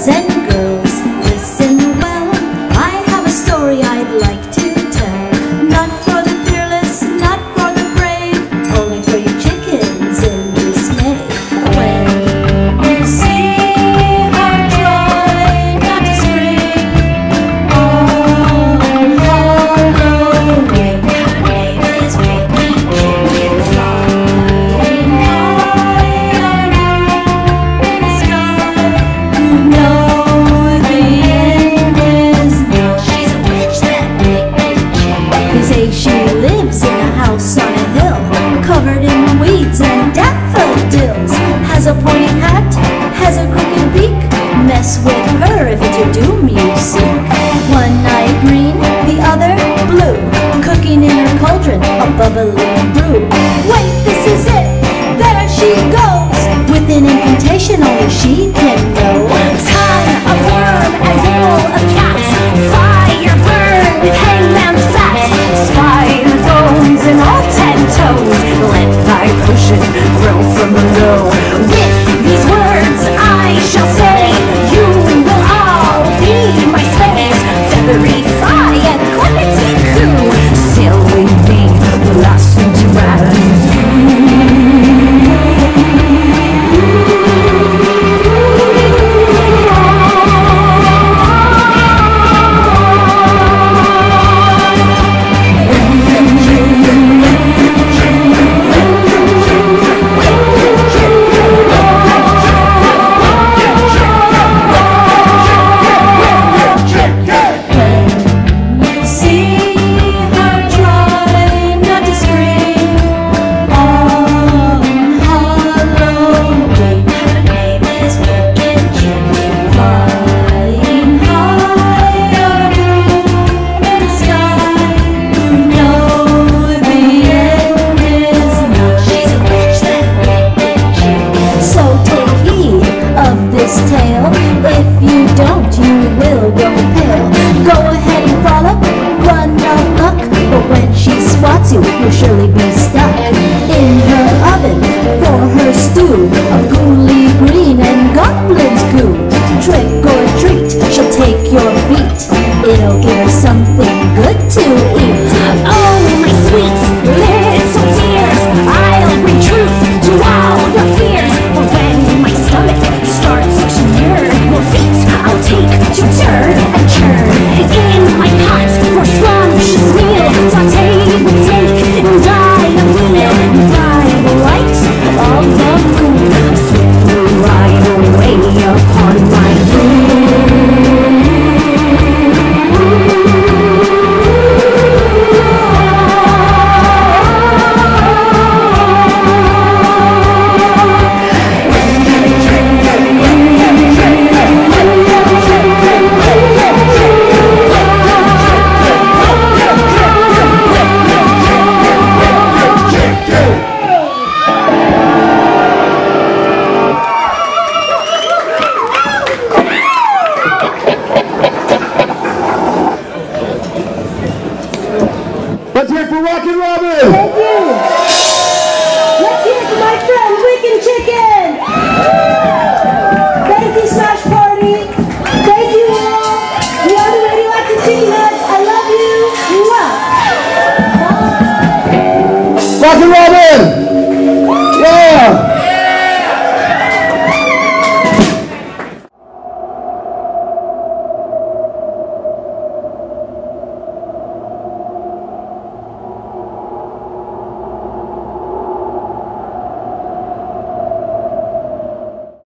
boys and girls, listen well. I have a story I'd like to tell. Not for the fearless, not for the brave, only for you chickens in dismay. When you see her try not to scream, oh, Halloween, her name is Baby Chicken, flying high over the sky. You know the end is now. She's a witch, that Baby Chicken. They say she lives in a house on a hill, covered in weeds and daffodils. Has a pointy hat, has a crooked beak. Mess with her if it's your doom you seek. One eye green, the other blue, cooking in her cauldron a bubbling brew. Wait, this is it, there she goes, with an incantation only she can know. Tongue of worm and wool of cat, fire burn with hangman's fat, spider bones and all 10 toes, let thy cushion grow from below. With these words I shall say, you will all be my slaves. Feathery fly and clippity coo, sail with me, blossom to tale. If you don't, you will go pale. Go ahead and frolic, run amok, but when she spots you, you'll surely be stuck in her oven for her stew of